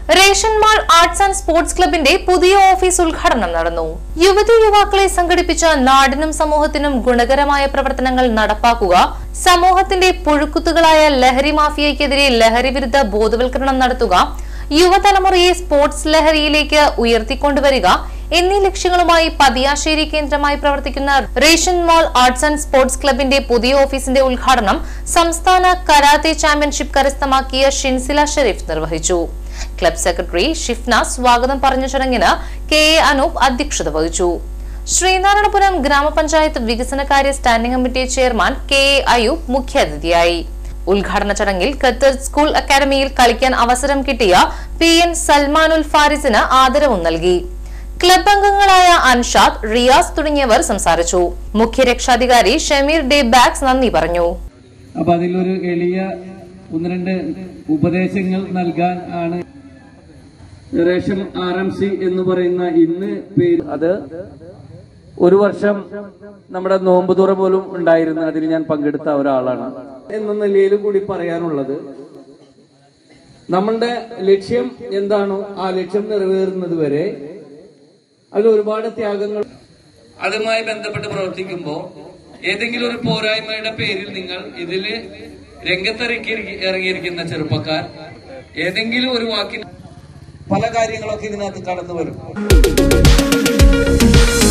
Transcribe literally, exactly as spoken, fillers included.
Ration mall arts and sports ക്ലബിന്റെ പുതിയ office ഉദ്ഘാടനം നടന്നു. യുവതി യുവാക്കളെ സംഘടിപ്പിച്ച നാടിനും സമൂഹത്തിനും ഗുണകരമായ പ്രവർത്തനങ്ങൾ നടപ്പാക്കുക, സമൂഹത്തിന്റെ പുഴുക്കുത്തുകളായ ലഹരി മാഫിയയ്ക്കെതിരെ ലഹരി വിരുദ്ധ ബോധവൽക്കരണം നടത്തുക, യുവതലമുറയെ സ്പോർട്സ് ലഹരിയിലേക്ക് ഉയർത്തിക്കൊണ്ടുവരിക എന്നീ ലക്ഷ്യങ്ങളുമായി പതിയാശ്ശേരി കേന്ദ്രമായി പ്രവർത്തിക്കുന്ന ration mall arts and sports ക്ലബിന്റെ പുതിയ ഓഫീസിന്റെ ഉദ്ഘാടനം സംസ്ഥാന കരാത്തെ ചാമ്പ്യൻഷിപ്പ് കരസ്ഥമാക്കിയ ഷിൻസില ഷെരീഫ് നിർവഹിച്ചു. ക്ലബ് സെക്രട്ടറി ഷിഫ്ന സ്വാഗതം പറഞ്ഞ ചടങ്ങിന് കെ എ അനൂപ് അധ്യക്ഷത വഹിച്ചു. ശ്രീനാരായണപുരം ഗ്രാമപഞ്ചായത്ത് വികസനകാര്യ standing committee chairman K A Ayub മുഖ്യാതിഥിയായി. ഉദ്ഘാടന ചടങ്ങിൽ ഖത്തർ സ്കൂൾ അക്കാദമിയിൽ കളിക്കാൻ അവസരം കിട്ടിയ പി എൻ സൽമാനുൽ ഫാരിസിന് ആദരവും നൽകി. ക്ലബ് അംഗങ്ങളായ അൻഷാദ്, റിയാസ് തുടങ്ങിയവർ സംസാരിച്ചു. മുഖ്യ രക്ഷാധികാരി ഷമീർ ഡേ ബാക്സ് നന്ദി പറഞ്ഞു. അപ്പൊ അതിലൊരു എളിയ ഒന്ന് രണ്ട് ഉപദേശങ്ങൾ നൽകാൻ ആണ് റേഷൻ ആർ എം സി എന്ന് പറയുന്ന ഇന്ന് പേര്. അത് ഒരു വർഷം നമ്മുടെ നോമ്പ് തുറ പോലും ഉണ്ടായിരുന്നു. അതിൽ ഞാൻ പങ്കെടുത്ത ഒരാളാണ് എന്ന നിലയിൽ കൂടി പറയാനുള്ളത്, നമ്മളുടെ ലക്ഷ്യം എന്താണോ ആ ലക്ഷ്യം നിറവേറുന്നത് വരെ അതിൽ ഒരുപാട് ത്യാഗങ്ങൾ. അതുമായി ബന്ധപ്പെട്ട് പ്രവർത്തിക്കുമ്പോൾ ഏതെങ്കിലും ഒരു പോരായ്മയുടെ പേരിൽ നിങ്ങൾ ഇതില് രംഗത്തിറക്കി ഇറങ്ങിയിരിക്കുന്ന ചെറുപ്പക്കാർ ഏതെങ്കിലും ഒരു വാക്കിന് പല കാര്യങ്ങളൊക്കെ ഇതിനകത്ത് കടന്നു വരും.